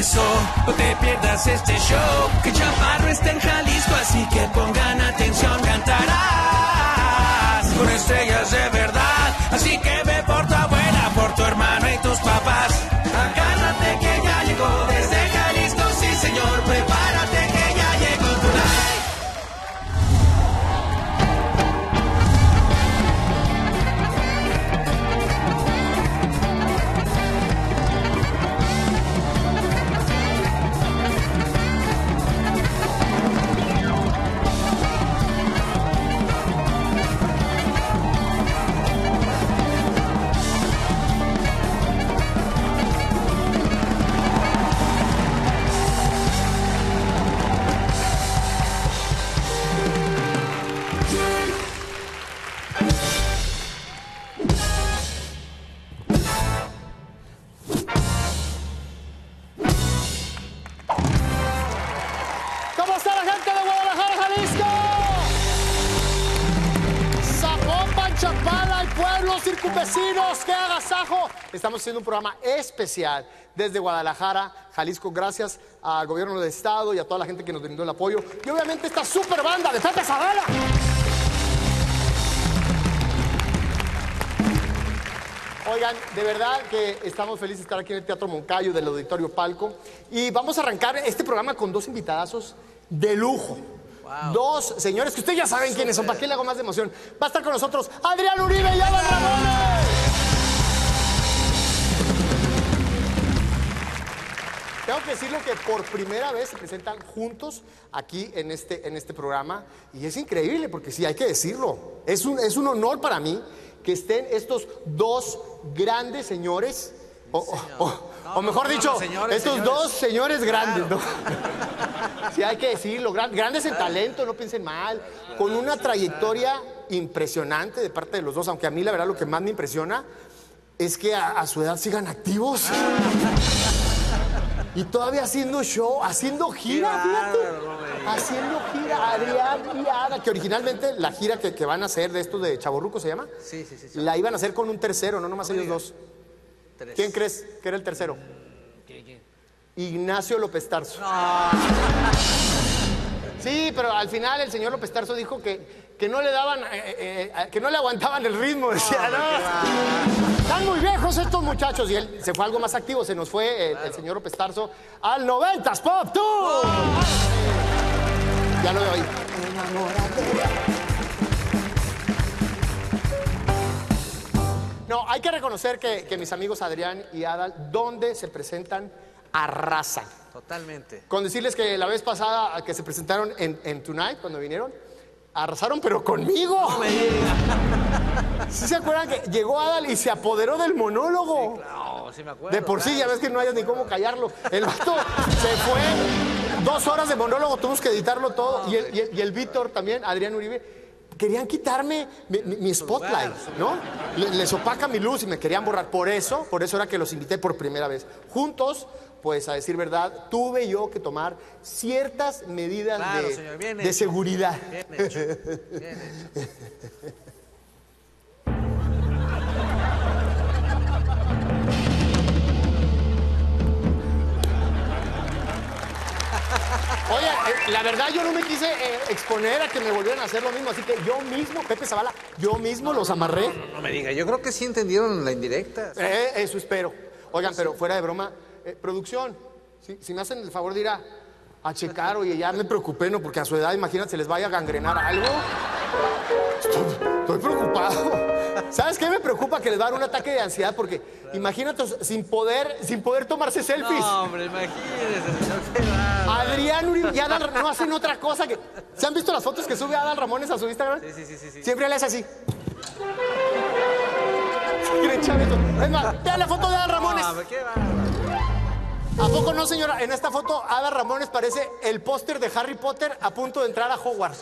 eso, no te pierdas este show, que Chaparro está en Jalisco, así que pongan atención, cantarás con estrellas de verdad, así que ve por tu abuela, por tu hermano y tus papás. Agárrate que ya llegó desde Jalisco, sí señor, prepárate que ya llegó tu live. Circunvecinos, ¡qué agasajo! Estamos haciendo un programa especial desde Guadalajara, Jalisco, gracias al gobierno del estado y a toda la gente que nos brindó el apoyo. Y obviamente esta super banda de Pepe Zavala. Oigan, de verdad que estamos felices de estar aquí en el Teatro Moncayo del Auditorio Palco. Y vamos a arrancar este programa con dos invitadazos de lujo. Wow. Dos señores que ustedes ya saben quiénes son. ¿Para qué le hago más de emoción? Va a estar con nosotros Adrián Uribe y Adal Ramones. Tengo que decirlo que por primera vez se presentan juntos aquí en este programa. Y es increíble porque sí, hay que decirlo. Es un honor para mí que estén estos dos grandes señores. O mejor dicho, estos dos señores grandes, ¿no? Sí, hay que decirlo, grandes en talento, no piensen mal, con una trayectoria impresionante de parte de los dos, aunque a mí la verdad lo que más me impresiona es que a su edad sigan activos. Y todavía haciendo show, haciendo gira, fíjate. Haciendo gira, Adrián y Ada, que originalmente la gira que van a hacer de estos de Chavorruco, ¿se llama? Sí. La iban a hacer con un tercero, no nomás ellos dos. Tres. ¿Quién crees que era el tercero? ¿Quién? Ignacio López Tarso. No. Sí, pero al final el señor López Tarso dijo que no le daban, que no le aguantaban el ritmo. Decía, no. Están muy viejos estos muchachos. Y él se fue algo más activo, se nos fue el señor López Tarso al 90s Pop Tour. Ya lo veo ahí. No, hay que reconocer que mis amigos Adrián y Adal, donde se presentan, arrasan. Totalmente. Con decirles que la vez pasada que se presentaron en Tonight, cuando vinieron, arrasaron, pero conmigo. No me digas. ¿Sí se acuerdan que llegó Adal y se apoderó del monólogo? Sí, claro, sí me acuerdo. De por sí, ya ves que no hay ni cómo callarlo. El vato se fue 2 horas de monólogo, tuvimos que editarlo todo. Y el Víctor también, Adrián Uribe. Querían quitarme mi spotlight, ¿no? Les opaca mi luz y me querían borrar. Por eso era que los invité por primera vez. Juntos, pues a decir verdad, tuve yo que tomar ciertas medidas de seguridad. Bien hecho. Bien hecho. Oye, la verdad yo no me quise exponer a que me volvieran a hacer lo mismo, así que yo mismo, Pepe Zavala, yo mismo los amarré. No me diga, yo creo que sí entendieron la indirecta. Eso espero. Oigan, pero fuera de broma, producción, si me hacen el favor de ir a checar, oye, ya me preocupé, ¿no? Porque a su edad, imagínate, se les vaya a gangrenar algo. Estoy preocupado. ¿Sabes qué me preocupa? Que les va a dar un ataque de ansiedad porque imagínate sin poder tomarse selfies. No, hombre, imagínese, señor, qué raro. Adrián Uribe y Adal no hacen otra cosa que... ¿Se han visto las fotos que sube Adal Ramones a su Instagram? Sí. Siempre le hace así. Es más, vean la foto de Adal Ramones. No, qué bárbaro. ¿A poco no, señora? En esta foto, Adal Ramones parece el póster de Harry Potter a punto de entrar a Hogwarts.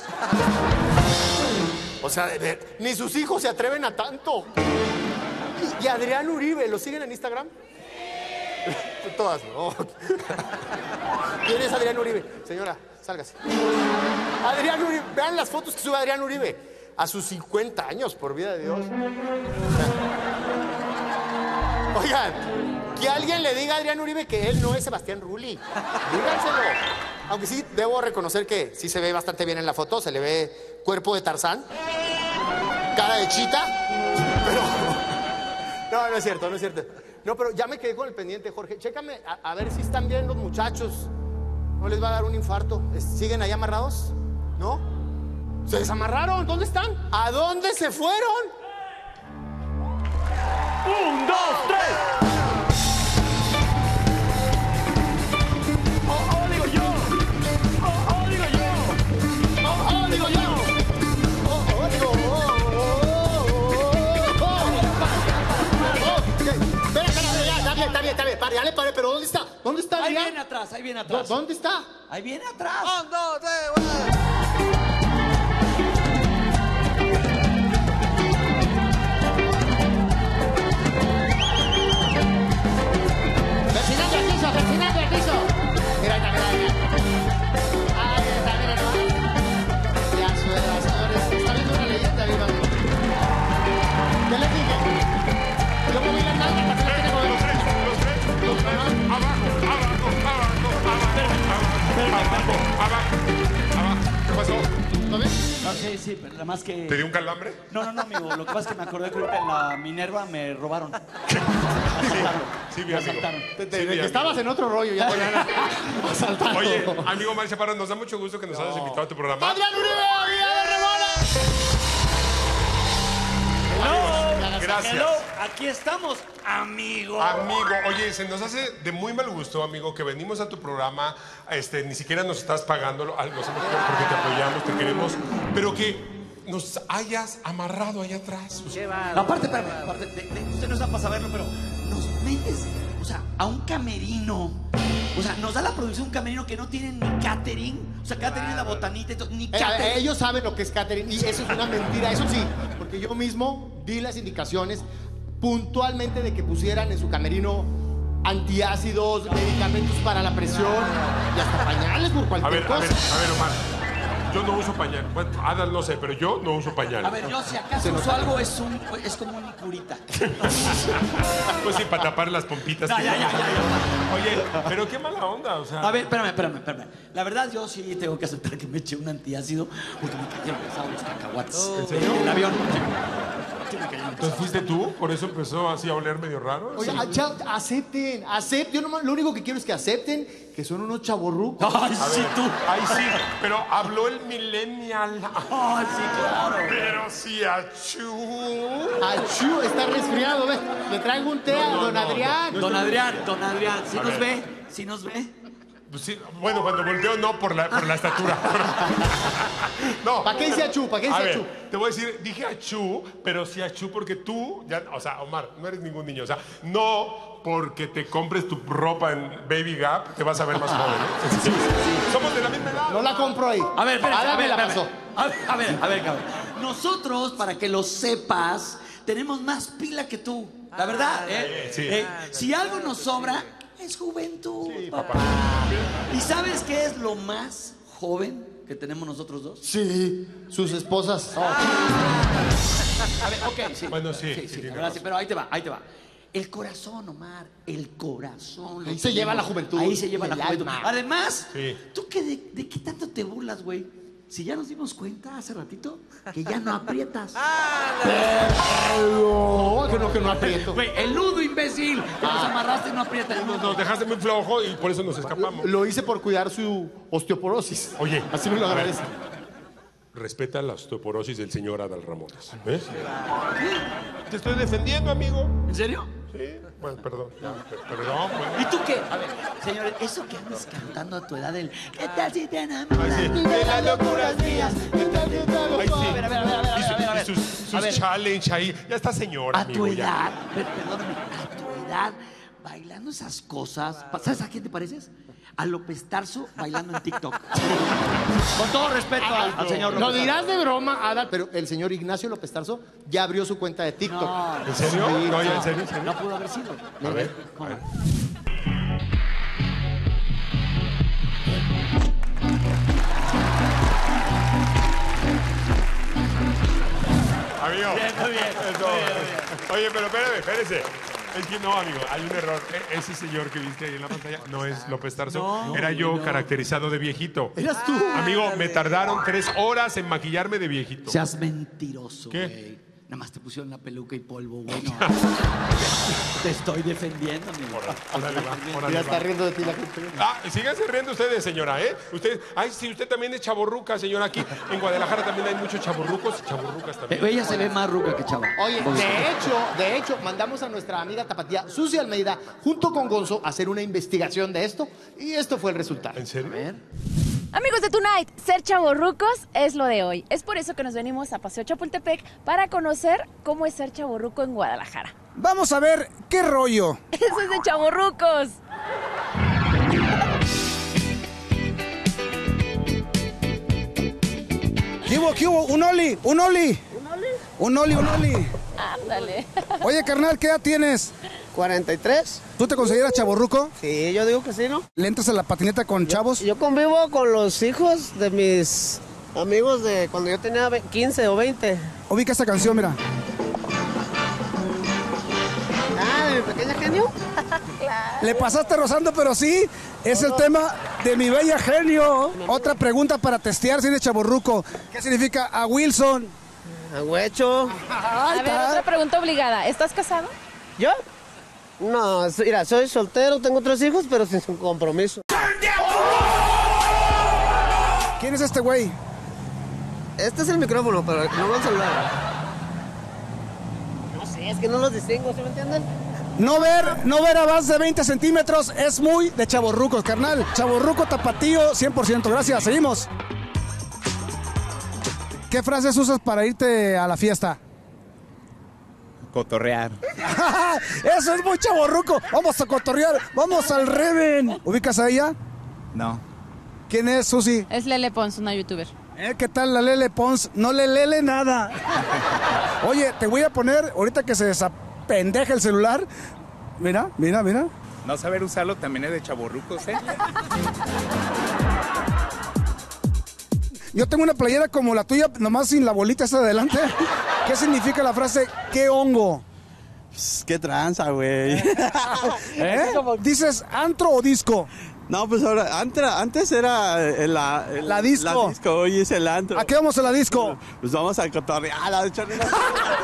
O sea, ni sus hijos se atreven a tanto. ¿Y Adrián Uribe, lo siguen en Instagram? Todas, no. ¿Quién es Adrián Uribe? Señora, sálgase. Adrián Uribe, vean las fotos que sube Adrián Uribe. A sus 50 años, por vida de Dios. Oigan, que alguien le diga a Adrián Uribe que él no es Sebastián Rulli. Díganselo. Aunque sí, debo reconocer que sí se ve bastante bien en la foto. Se le ve cuerpo de Tarzán, cara de chita, pero... No, no es cierto, no es cierto. No, pero ya me quedé con el pendiente, Jorge. Chécame a ver si están bien los muchachos. No les va a dar un infarto. ¿Siguen ahí amarrados? ¿No? ¿Se desamarraron? ¿Dónde están? ¿A dónde se fueron? 1, 2, 3. Oh, digo yo. Oh, digo yo. Oh, digo yo. Oh, digo. Espera, ya, está bien. Ya le paré, pero ¿dónde está? ¿Dónde está Ahí Adrián? viene atrás, ahí viene atrás. ¿Dónde está? Ahí viene atrás. 1, 2, 3, 1. Persinando al piso. Mira. Ahí está, mira nomás. Ya suena, señores. Está viendo una leyenda, viva. ¿Qué les dije? Yo moví la nalga para que no tiene que mover. Los tres. Abajo. ¿Qué pasó? ¿Lo ves? No, sí, pero nada más que... ¿Te dio un calambre? No, amigo. Lo que pasa es que me acordé que ahorita en la Minerva me robaron. Sí, mi Me amigo. asaltaron. Sí, mi Que amigo. estabas en otro rollo ya. Asaltado. Oye, amigo Mario Chaparro, nos da mucho gusto que nos hayas invitado a tu programa. ¡Adrián Uribe! ¡Vida de Remona! Gracias. Hello, aquí estamos, amigo. Amigo, oye, se nos hace de muy mal gusto, amigo, que venimos a tu programa, ni siquiera nos estás pagando, lo hacemos porque te apoyamos, te queremos, pero que nos hayas amarrado allá atrás. O sea, Aparte, usted no está para saberlo, pero nos metes, o sea, a un camerino. O sea, nos da la producción un camerino que no tiene ni catering. O sea, catering es la botanita y todo, ni catering. Ellos saben lo que es catering y eso es una mentira, eso sí, porque yo mismo di las indicaciones puntualmente de que pusieran en su camerino antiácidos, medicamentos para la presión y hasta pañales por a cualquier ver, cosa. Omar, yo no uso pañal. Bueno, Adal no sé, pero yo no uso pañal. A ver, yo si acaso uso algo es como una curita. Pues sí, para tapar las pompitas. No, ya. Oye, pero qué mala onda, o sea. A ver, espérame. La verdad, yo sí tengo que aceptar que me eché un antiácido porque me cayeron pesados los cacahuates. ¿En serio? En el avión. Sí, me cayeron Entonces pesados. fuiste tú, por eso empezó así a oler medio raro. Oye, acepten. Yo nomás, lo único que quiero es que acepten que son unos chavorrucos. Ay, sí, tú. Ay, sí, pero habló el millennial. Ay, sí, claro. Pero sí, achú. Achú, está resfriado, ¿ves? Le traigo un té a don Adrián. Don Adrián, ¿sí A nos ver. ve? ¿Sí nos ve? Pues sí, bueno, cuando volteó no por la estatura. No. ¿Para qué dice achú? ¿Para qué A dice achú? ver, te voy a decir, dije achú, pero sí achú porque tú, ya, o sea, Omar, no eres ningún niño. O sea, no porque te compres tu ropa en Baby Gap te vas a ver más joven. ¿Eh? Sí. Somos de la misma edad. No la compro ahí. A ver, espérate, Adán me la pasó. A ver, cabrón. Nosotros, para que lo sepas, tenemos más pila que tú. La verdad, ¿eh? Sí. Si algo nos sobra, es juventud, papá. ¿Y sabes qué es lo más joven que tenemos nosotros dos? Sí, sus esposas. A ver, ok, sí. Bueno, sí, Sí, tiene la verdad, sí, pero ahí te va. El corazón, Omar, el corazón. Ahí se lleva la juventud, Ahí se lleva la el juventud. alma. Además, Sí. ¿tú de qué tanto te burlas, güey? Si ya nos dimos cuenta hace ratito que ya no aprietas. No, que no aprieto. Güey, el nudo, imbécil. Que nos amarraste y no aprieta el nudo. Nos dejaste muy flojo y por eso nos escapamos. Lo hice por cuidar su osteoporosis. Oye, Así me lo a ver. agradece. Respeta la osteoporosis del señor Adal Ramones. ¿Eh? Te estoy defendiendo, amigo. ¿En serio? Sí, bueno, perdón. Perdón, pues. ¿Y tú qué? A ver, señores, eso que andas cantando a tu edad del ¿qué tal si te enamoras? Ay, sí. De las locuras mías. Ay, sí. A ver. Y sus A ver. challenge ahí. Ya está señor, A amigo. tu ya. edad, perdóname, a tu edad, bailando esas cosas, ¿sabes a quién te pareces? A López Tarso bailando en TikTok. Con todo respeto al señor Lo López dirás de broma, Adal, pero el señor Ignacio López Tarso ya abrió su cuenta de TikTok. No, ¿En serio? Sí, No, ya, no. ¿en serio? Tarso. No pudo haber sido. A ver. ¿Cómo? Amigo. Bien, muy bien. Eso. Oye, pero espérese. Es que no, amigo, hay un error. Ese señor que viste ahí en la pantalla no es López Tarso. Era yo caracterizado de viejito. Eras tú. Amigo, me tardaron 3 horas en maquillarme de viejito. Seas mentiroso, ¿Qué? güey. Nada más te pusieron la peluca y polvo, güey. No. Te estoy defendiendo, amigo. Órale, va, órale, Ya va. está riendo de ti la gente. Síganse riendo ustedes, señora, ¿eh? Ustedes, ay, sí, usted también es chavorruca, señora. Aquí en Guadalajara también hay muchos chavorrucos y chavorrucas también. Ella se ve más ruca que chava. Oye, de hecho, mandamos a nuestra amiga tapatía Susi Almeida junto con Gonzo a hacer una investigación de esto y esto fue el resultado. ¿En serio? Amigos de Tonight, ser chavorrucos es lo de hoy. Es por eso que nos venimos a Paseo Chapultepec para conocer cómo es ser chavorruco en Guadalajara. Vamos a ver qué rollo. Eso es de chavorrucos. ¿Qué hubo? Un Oli. Ándale. Oye, carnal, ¿qué edad tienes? 43. ¿Tú te consideras chavorruco? Sí, yo digo que sí, ¿no? ¿Le entras a la patineta con chavos? Yo convivo con los hijos de mis amigos de cuando yo tenía 15 o 20. Ubica esta canción, mira. Ah, de mi pequeña genio. Le pasaste rozando, pero sí, es el tema de mi bella genio. Otra pregunta para testear si eres chavorruco. ¿Qué significa a Wilson? A huecho. A ver, otra pregunta obligada. ¿Estás casado? ¿Yo? No, mira, soy soltero, tengo 3 hijos, pero sin su compromiso. ¿Quién es este güey? Este es el micrófono, pero no va a celular. No sé, es que no los distingo, ¿sí me entienden? No ver a más de 20 centímetros es muy de chavorrucos, carnal. Chavorruco tapatío, 100%. Gracias, seguimos. ¿Qué frases usas para irte a la fiesta? Cotorrear. Eso es muy chavorruco. Vamos a cotorrear, vamos al Reven. ¿Ubicas a ella? No. ¿Quién es, Susi? Es Lele Pons, una youtuber. ¿Qué tal la Lele Pons? No le lele nada. Oye, te voy a poner, ahorita que se desapendeja el celular. Mira. No saber usarlo también es de chavorrucos, ¿eh? Yo tengo una playera como la tuya, nomás sin la bolita esa de adelante. ¿Qué significa la frase qué hongo? Qué tranza, güey. ¿Eh? ¿Dices antro o disco? No, pues ahora, antes era La disco. La disco, hoy es el antro. ¿A qué vamos a la disco? Pues vamos a cotorrear, a echarle una...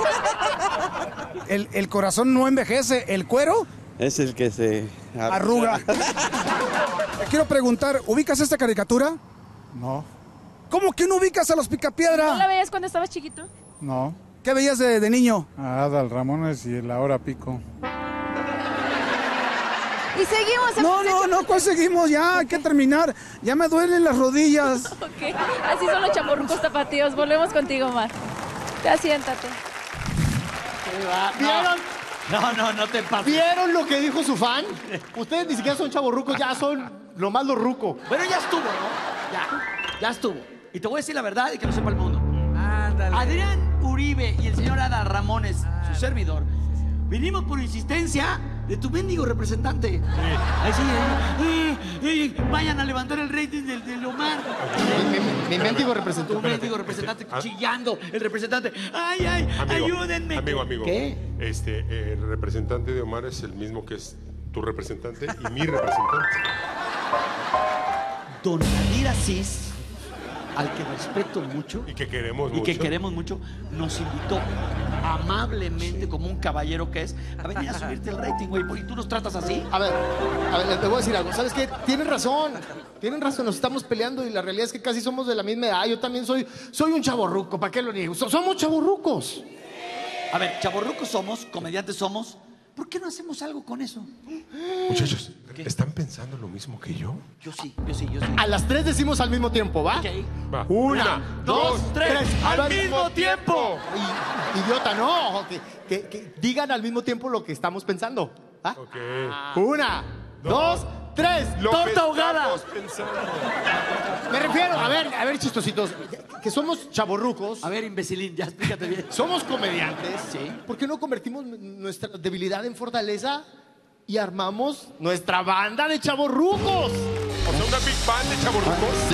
El corazón no envejece, ¿el cuero? Es el que se... Arruga. Te quiero preguntar, ¿ubicas esta caricatura? No, ¿Cómo que no ubicas a los ¿No la Picapiedra? veías cuando estabas chiquito? no. ¿Qué veías de niño? A Adal Ramones y la hora pico. Y seguimos en No, ¿cuál seguimos? Ya, hay que terminar. Ya me duelen las rodillas. Ok, así son los chavorrucos tapatíos. Volvemos contigo, Omar. Ya siéntate. ¿Vieron? No te pases. ¿Vieron lo que dijo su fan? Ustedes ni siquiera son chavorrucos, ya son nomás los rucos. Bueno, ya estuvo, ¿no? Ya estuvo. Y te voy a decir la verdad y que lo sepa el mundo. Ándale. Adrián Uribe y el señor Adal Ramones, su servidor, vinimos por insistencia de tu mendigo representante. Así, vayan a levantar el rating del Omar. Mi mendigo Tu representante. mendigo representante chillando, el representante. ¡Ay, ayúdenme! Amigo. ¿Qué? El representante de Omar es el mismo que es tu representante y mi representante. Don Nadir Asís, al que respeto mucho Y que queremos mucho. nos invitó amablemente, como un caballero que es, a venir a subirte el rating, güey. ¿Y tú nos tratas así? A ver, te voy a decir algo. ¿Sabes qué? Tienen razón, nos estamos peleando y la realidad es que casi somos de la misma edad. Yo también soy un chavorruco, ¿para qué lo niego? Somos chavorrucos. A ver, chavorrucos somos, comediantes somos. ¿Por qué no hacemos algo con eso? Muchachos, ¿están pensando lo mismo que yo? Yo sí. A las 3 decimos al mismo tiempo, ¿va? Ok. Va. 1, 2, 3, ¡Al mismo tiempo! Idiota, no. Que digan al mismo tiempo lo que estamos pensando. ¿Va? Ok. 1, 2, 3. Lo que ¡Torta ahogada! estamos pensando. Me refiero, a ver, chistositos, que somos chavorrucos. A ver, imbecilín, ya explícate bien. Somos comediantes. Sí. ¿Por qué no convertimos nuestra debilidad en fortaleza y armamos nuestra banda de chavorrucos? O sea, una big band de chavorrucos. Sí.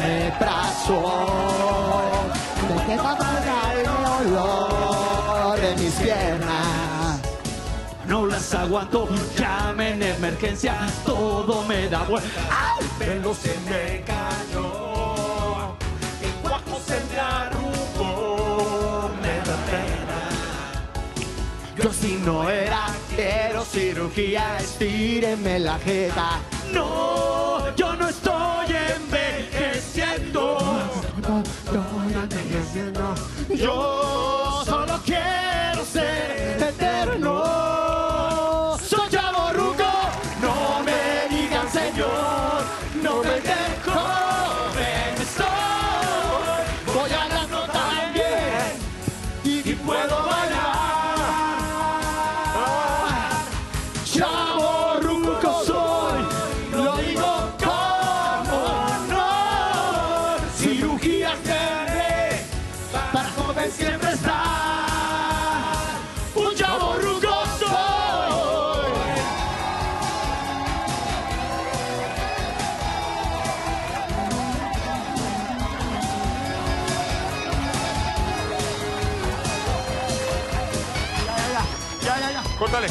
omeprazol. Me queda amargar el olor de mis piernas. No las aguanto, llame en emergencia, todo me da vuelta. El pelo se me cayó, el cuajo se me arrugó, me da pena. Yo si no era, quiero cirugía, estíreme la jeta. No, yo no estoy envejeciendo. Yo solo quiero ser eterno. Soy chavorruco, no me digan señor, no me dejen joven estoy. Voy ganando también y puedo bailar. Chavorruco soy, lo digo como honor. Cirugías de para joven siempre estar. Un chavorruco soy. Ya. Córtale.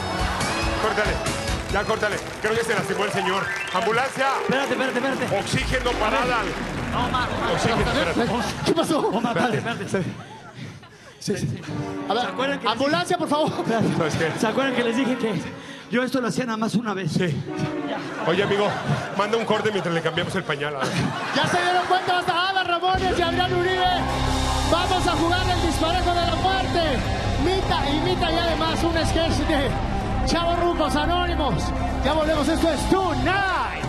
Ya, córtale. Creo que se lastimó el señor. ¡Ambulancia! Espérate. Oxígeno para Adal. Omar. Oxígeno, espérate. ¿Qué pasó? Omar, espérate. Sí. A ¿Se acuerdan ver, que ambulancia, por favor. ¿Sabes qué? ¿Se acuerdan que les dije que yo esto lo hacía nada más una vez? Sí. Oye, amigo, manda un corte mientras le cambiamos el pañal. Ya se dieron cuenta, hasta Ada Ramones y Adrián Uribe. Vamos a jugar el disparejo de la muerte. Imita y además un sketch de Chavorrucos Anónimos. Ya volvemos, esto es Tonight.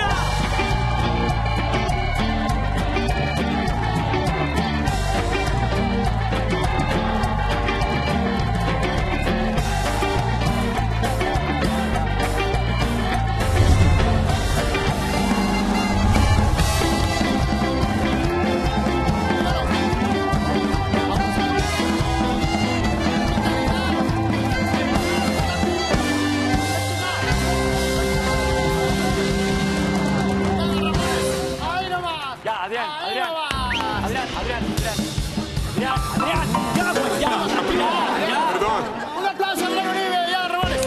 Perdón. Un aplauso a Adrián Uribe y Ada Ramones.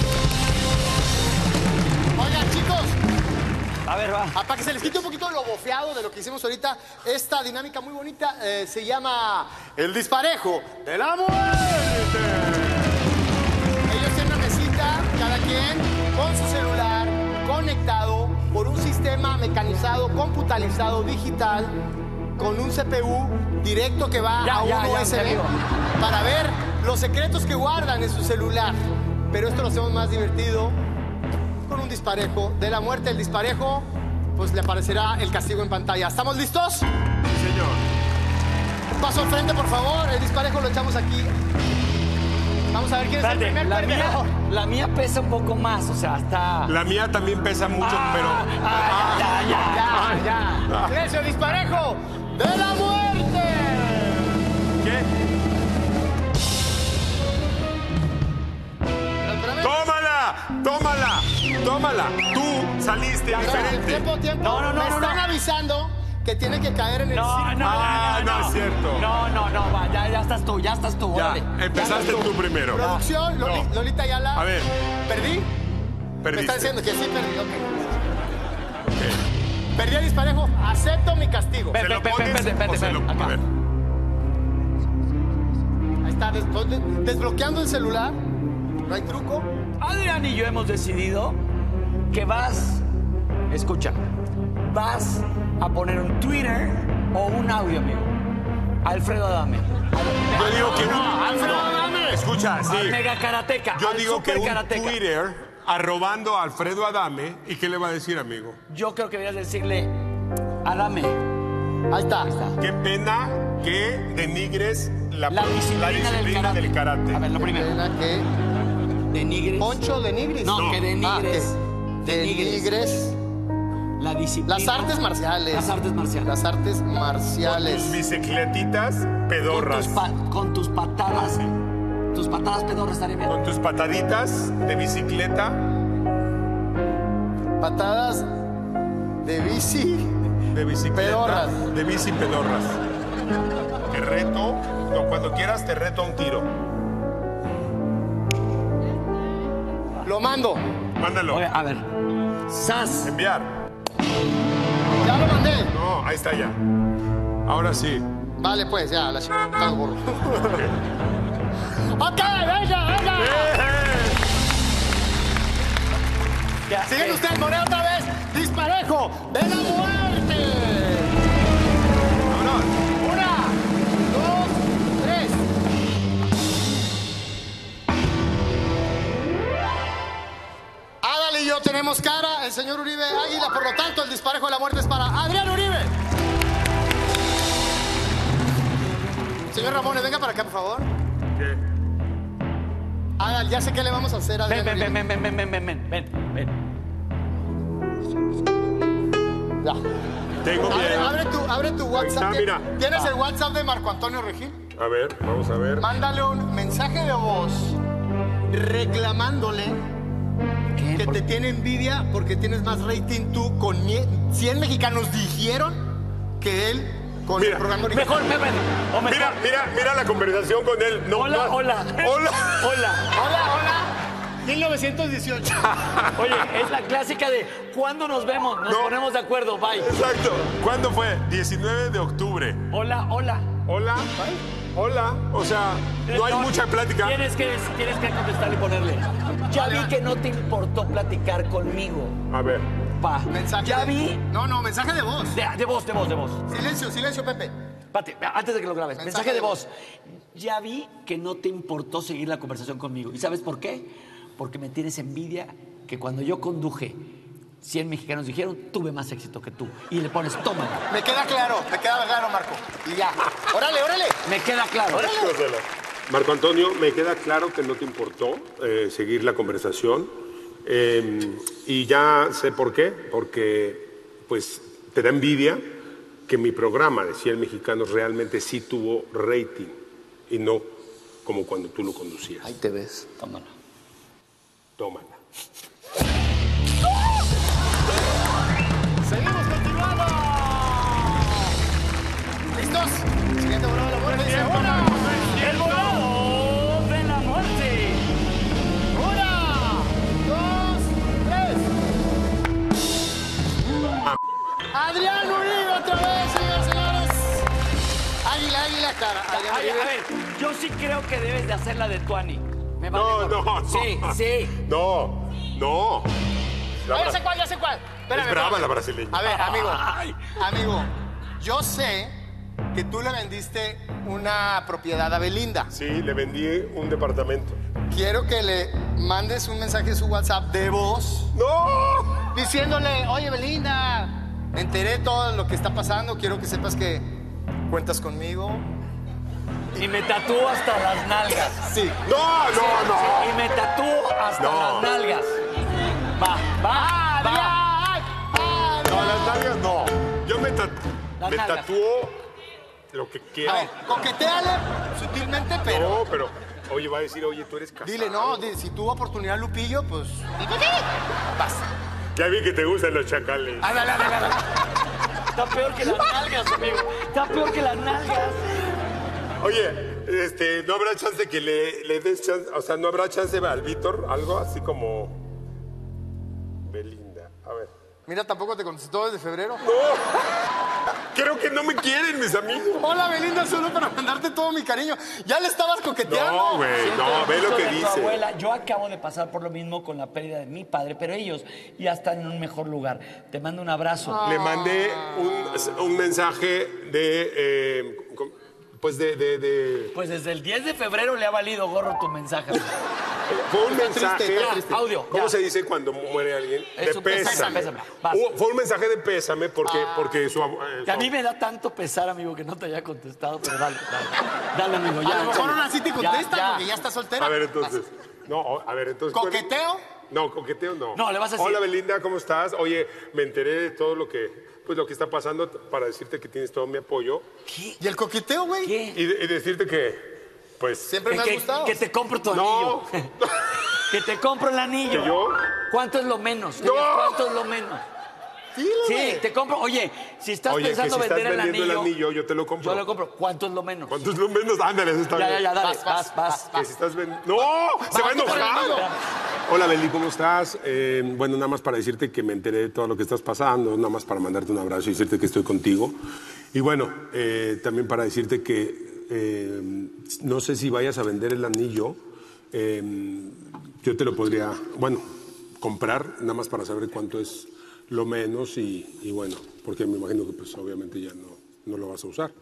Oigan, chicos. A ver, va. Para que se les quite un poquito lo bofeado de lo que hicimos ahorita, esta dinámica muy bonita se llama el disparejo de la muerte. Ellos tienen una mesita, cada quien con su celular, conectado por un sistema mecanizado, computarizado, digital, con un CPU directo que va a un USB para ver los secretos que guardan en su celular. Pero esto lo hacemos más divertido con un disparejo de la muerte. El disparejo, pues le aparecerá el castigo en pantalla. ¿Estamos listos? Sí, señor. Un paso al frente, por favor. El disparejo lo echamos aquí. Vamos a ver quién es el primer perdedor. La mía pesa un poco más, o sea, está... La mía también pesa mucho, pero... Ya. Silencio, disparejo de la muerte. ¿Qué? Tómala. Tú saliste diferente. Tiempo. Me están avisando que tiene que caer en el círculo. No es cierto. No, va, ya estás tú. Ya, órale. empezaste tú primero. Producción, Lolita Ayala. A ver. ¿Perdí? Perdiste. Me está diciendo que sí perdí. Ok. Perdí el disparejo. Acepto mi castigo. ¿Se lo pones o se lo... A ver. Ahí está, desbloqueando el celular. No hay truco. Adrián y yo hemos decidido que vas a poner un Twitter o un audio, amigo. Alfredo Adame. Yo digo que Alfredo Adame. Escucha, sí. Al mega karateca. Yo digo que un karateca. Twitter arrobando a Alfredo Adame. ¿Y qué le va a decir, amigo? Yo creo que deberías decirle Adame. Ahí está. Qué pena que denigres la disciplina del karate. A ver, lo primero. Pena que denigres. Poncho denigres. No, que denigres. Denigres. La disciplina. Las artes marciales. Las artes marciales. Las artes marciales. Con tus bicicletitas pedorras. Con tus patadas. Tus patadas pedorras estaría bien. Con tus pataditas de bicicleta. Patadas de bici. de bicicleta. Pedorras. De bici pedorras. Te reto, no, cuando quieras te reto a un tiro. Lo mando. Mándalo. Oye, a ver. ¡Sas! Enviar. Ya lo mandé. No, ahí está ya. Ahora sí. Vale, pues, ya, la chica borro. ¡Ok, venga! Siguen ustedes, Moreno, otra vez. Disparejo. ¡De la muerte! Vámonos. 1, 2, 3. Adal y yo tenemos cara. El señor Uribe Águila. Por lo tanto, el disparejo de la muerte es para Adrián Uribe. Señor Ramones, venga para acá, por favor. ¿Qué? Adal, ya sé qué le vamos a hacer a Adrián Uribe. Ven. Ya. Tengo miedo. Abre tu WhatsApp. está, mira. ¿Tienes el WhatsApp de Marco Antonio Regil? A ver, vamos a ver. Mándale un mensaje de voz reclamándole que te tiene envidia porque tienes más rating tú con 100 mexicanos dijeron que él con el programa original. Mejor. Mira la conversación con él. No, Hola. 1918. Oye, es la clásica de ¿cuándo nos vemos? Nos ponemos de acuerdo, bye. Exacto. ¿Cuándo fue? 19 de octubre. Hola. Hola. O sea, no hay mucha plática. Tienes que contestarle y ponerle. Ya vi que no te importó platicar conmigo. A ver. Pa. Mensaje Ya de- vi. No, mensaje de voz. De voz. Silencio, Pepe. Pate, antes de que lo grabes, Mensaje mensaje de de voz. Ya vi que no te importó seguir la conversación conmigo. ¿Y sabes por qué? Porque me tienes envidia que cuando yo conduje 100 mexicanos dijeron, tuve más éxito que tú. Y le pones, toma. Me queda claro, Marco. Y ya. Órale. Me queda claro. Marco Antonio, me queda claro que no te importó seguir la conversación. Y ya sé por qué. Porque, pues, te da envidia que mi programa de 100 mexicanos realmente sí tuvo rating. Y no como cuando tú lo conducías. Ahí te ves. Tómala. Seguimos continuando. ¿Listos? Siguiente volado de la muerte. Dice ¡El volado de la muerte! 1, 2, 3. Adrián Uribe otra vez, señores, señores. Águila, cara. Adrián A Uribe. ver, yo sí creo que debes de hacer la de Tuani. Me vale No. gorro. Sí. No. Ya sé cuál. Espérame, Es brava espérame. la brasileña. A ver, amigo, yo sé que tú le vendiste una propiedad a Belinda. Sí, le vendí un departamento. Quiero que le mandes un mensaje a su WhatsApp de voz. ¡No! Diciéndole, oye, Belinda, me enteré todo lo que está pasando. Quiero que sepas que cuentas conmigo. Y me tatúo hasta las nalgas. Sí. No. Y me tatúo hasta No. las nalgas. Va. No, las nalgas no. Yo me Las nalgas. tatúo lo que A quiera. ver, coqueteale sutilmente, pero... No, pero, oye, va a decir, oye, tú eres casado. Dile, no, si tuvo oportunidad Lupillo, pues... Vas. Ya vi que te gustan los chacales. Ándale. Está peor que las nalgas, amigo. Está peor que las nalgas. Oye, ¿no habrá chance que le des chance? O sea, ¿no habrá chance al Víctor? Algo así como... Belinda, a ver. Mira, tampoco te contestó desde febrero. ¡No! Creo que no me quieren mis amigos. Hola, Belinda, solo para mandarte todo mi cariño. Ya le estabas coqueteando. No, güey, no, ve lo que De tu dice. abuela, yo acabo de pasar por lo mismo con la pérdida de mi padre, pero ellos ya están en un mejor lugar. Te mando un abrazo. Le mandé un mensaje de... pues Pues desde el 10 de febrero le ha valido gorro tu mensaje. Fue un mensaje... Ya, audio. ¿Cómo ya. se dice cuando muere alguien? Es De un pésame. pésame. Vas. Fue un mensaje de pésame porque su... Que a mí me da tanto pesar, amigo, que no te haya contestado, pero dale, amigo. Ya, A lo mejor ahora sí te contesta ya. porque ya está soltera. A ver, entonces... No, a ver, entonces... ¿Coqueteo? No, coqueteo no. No, le vas a decir- Hola, Belinda, ¿cómo estás? Oye, me enteré de todo lo que está pasando para decirte que tienes todo mi apoyo. ¿Y el coqueteo, güey? ¿Qué? Y decirte que, pues... Siempre me ha gustado. Que te compro tu No. anillo. Que te compro el anillo. ¿Que yo? ¿Cuánto es lo menos? No. ¿Cuánto es lo menos? Dilo, Sí, güey. te compro. Oye, si estás Oye, que pensando si estás vender el vendiendo anillo, el anillo, yo te lo compro. yo lo compro. ¿Cuánto es lo menos? ¿Cuánto es lo menos? Ándale, eso está bien. Ya, dale, vas. Que si estás vendiendo... ¡No! ¡Se va a enojar! Hola, Beli, ¿cómo estás? Bueno, nada más para decirte que me enteré de todo lo que estás pasando, nada más para mandarte un abrazo y decirte que estoy contigo. Y bueno, también para decirte que no sé si vayas a vender el anillo, yo te lo podría, bueno, comprar, nada más para saber cuánto es lo menos y bueno, porque me imagino que pues obviamente ya no lo vas a usar.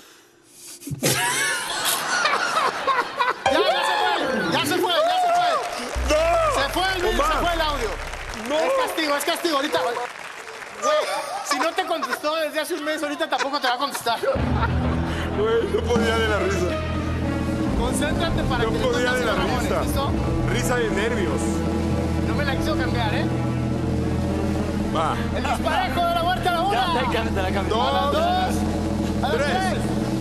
Ya se fue. ¡No! Se fue el video, se fue el audio. ¡No! Es castigo. Ahorita, güey, si no te contestó desde hace un mes, ahorita tampoco te va a contestar. Güey, no podía de la risa. Concéntrate para No que le podía toques de la los Ramones, risa. ¿listo? Risa de nervios. No me la quiso cambiar, ¿eh? Va. El disparejo de la muerte a la una. Ya, te la cambio. A las dos. A las Tres. tres.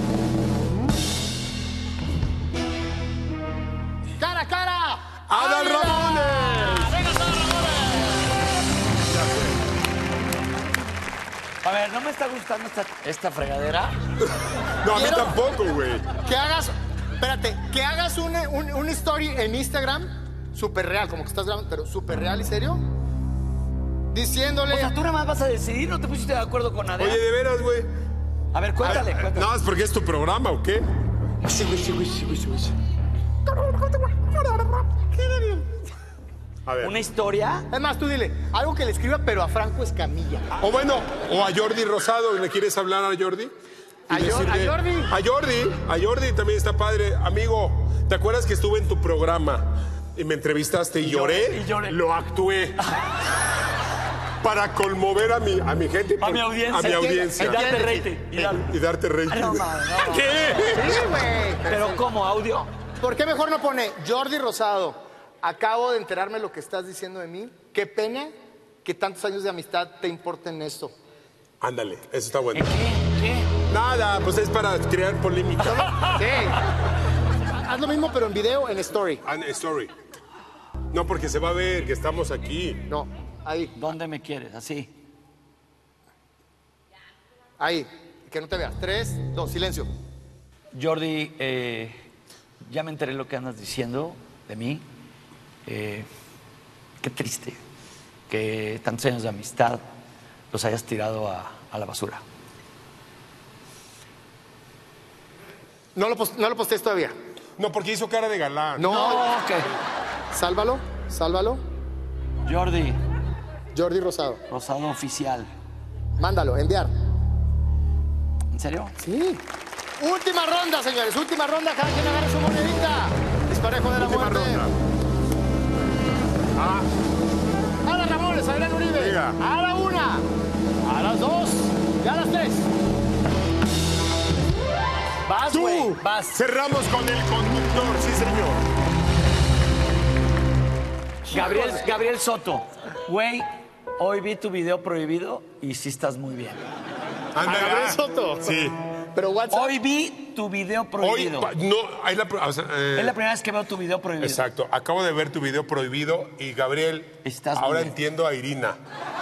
Cara a cara. ¡Adal ¡Ávila! Ramones! ¡Venga, Adal Ramones! A ver, no me está gustando esta fregadera. No, a mí Quiero- tampoco, güey. Que hagas, espérate, que hagas un story en Instagram, súper real, como que estás grabando, pero súper real y serio, diciéndole... O sea, tú nada más vas a decidir, ¿no te pusiste de acuerdo con nadie? Oye, de veras, güey. A ver, cuéntale. No, es porque es tu programa, ¿o qué? Sí, güey. A ver. Una historia. Es más, tú dile, algo que le escriba, pero a Franco Escamilla. O bueno, o a Jordi Rosado. ¿Le quieres hablar a Jordi? Y A Jordi. A Jordi también está padre. Amigo, ¿te acuerdas que estuve en tu programa y me entrevistaste y lloré? Y lloré. Lo actué. Para conmover a mi gente. A mi audiencia. A mi audiencia. Y darte rating. Y darte rating. No. ¿Qué? Sí, güey. Pero ¿cómo? ¿Audio? ¿Por qué mejor no pone Jordi Rosado? Acabo de enterarme lo que estás diciendo de mí. Qué pena que tantos años de amistad te importen esto. Ándale, eso está bueno. ¿Qué? Nada, pues es para crear polémica. Sí. Haz lo mismo, pero en video, en story. Story. No, porque se va a ver que estamos aquí. No, ahí, ¿Dónde me quieres? Así. ahí. Que no te veas. 3, 2, silencio. Jordi, ya me enteré lo que andas diciendo de mí. Qué triste que tantos años de amistad los hayas tirado a la basura. No lo postees todavía. No, porque hizo cara de galán. No. ok. Sálvalo. Jordi, Jordi Rosado. Rosado Oficial. Mándalo, enviar. ¿En serio? Sí. Última ronda, señores. Última ronda. Cada quien agarra su monedita. Disparejo de la Última muerte. ronda. A las Ramones, Adrián Uribe. Venga. A la 1, a las 2 y a las 3. Vas, Tú. güey, vas. Cerramos con el conductor, sí, señor. Gabriel Soto. Güey, hoy vi tu video prohibido y sí estás muy bien. Ándale. A Gabriel Soto. Sí. Pero WhatsApp. Hoy vi tu video Hoy, prohibido. no, es la, Es la primera vez que veo tu video prohibido. Exacto. Acabo de ver tu video prohibido y Gabriel, Estás muy ahora bien. entiendo a Irina.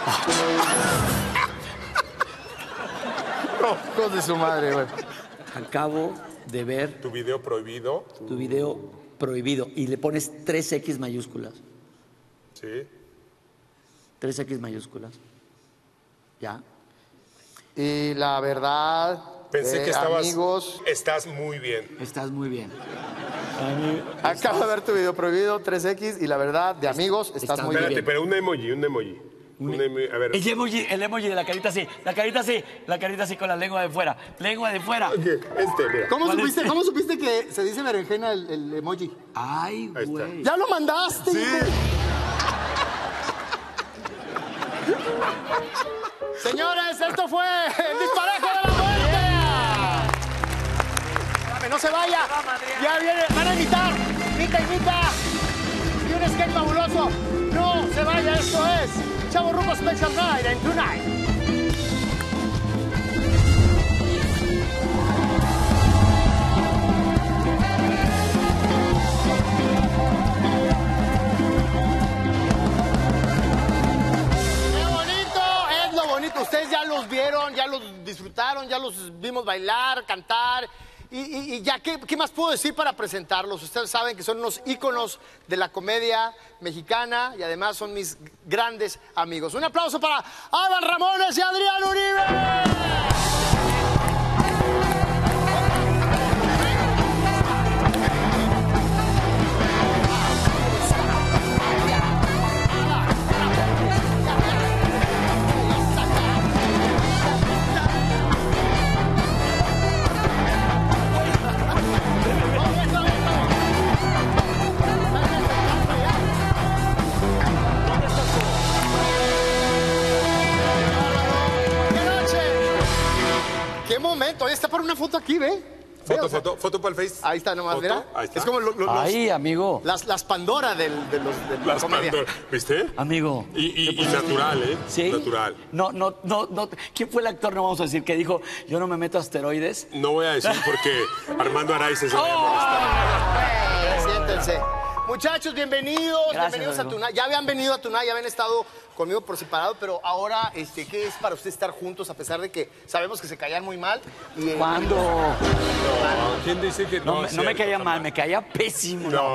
Hijos de su madre, güey. Acabo de ver Tu video prohibido. tu video prohibido y le pones 3X mayúsculas. Sí. 3X mayúsculas. ¿Ya? Y la verdad, Pensé que estabas. amigos, Estás muy bien. Estás muy bien. acabo de ver tu video prohibido, 3X, y la verdad, de amigos, estás estás muy Espérate, bien. pero un emoji. Un emoji. A ver. El emoji de la carita así, la carita así con la lengua de fuera. Lengua de fuera. Ok, mira. ¿Cómo supiste que se dice berenjena el emoji? Ay, Ahí está. güey. ¡Ya lo mandaste! Sí. hijo! Señores, esto fue el disparejo de la muerte. Espérame, no se vaya. Ya viene, van a imitar. Imita. Y un skate fabuloso. No se vaya, esto es Chavorruco Special Night and Tonight. los vimos bailar, cantar. Y ya, ¿qué más puedo decir para presentarlos? Ustedes saben que son unos íconos de la comedia mexicana y además son mis grandes amigos. Un aplauso para Adal Ramones y Adrián Uribe. ¡Qué momento! Ahí está para una foto aquí, ¿ve? Foto para el Face. Ahí está nomás, Foto, mira. ahí está. Es como Ay, amigo. las Pandora de la Las comedia. Pandora, ¿viste? Amigo. Y natural, ¿eh? ¿Sí? Natural. No. ¿Quién fue el actor, no vamos a decir, que dijo, yo no me meto a asteroides? No voy a decir porque Armando Araiz es Siéntense. Muchachos, bienvenidos. Gracias, bienvenidos a amigo. Tunay. Ya habían venido a Tunay, ya habían estado conmigo por separado, pero ahora, ¿qué es para ustedes estar juntos a pesar de que sabemos que se caían muy mal? ¿Cuándo? ¿Quién dice que No, no? no me caía mal, me caía pésimo. No.